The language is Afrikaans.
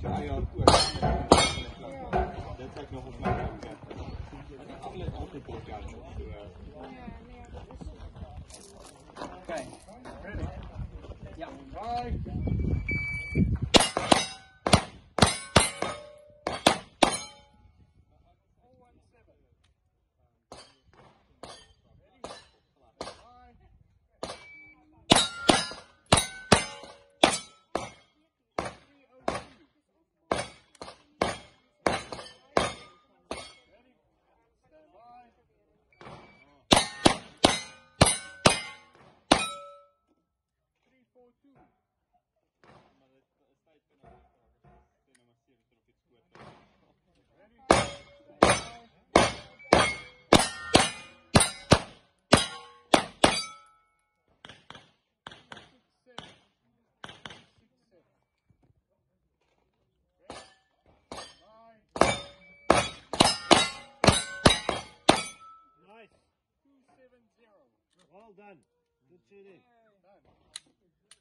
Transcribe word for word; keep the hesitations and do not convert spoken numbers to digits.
Ja, ja, goed. Dat heb ik nog op mijn kant. Ik heb altijd podcast. Okay. Ready? Yeah. Bye. Well done. Good shooting. Done.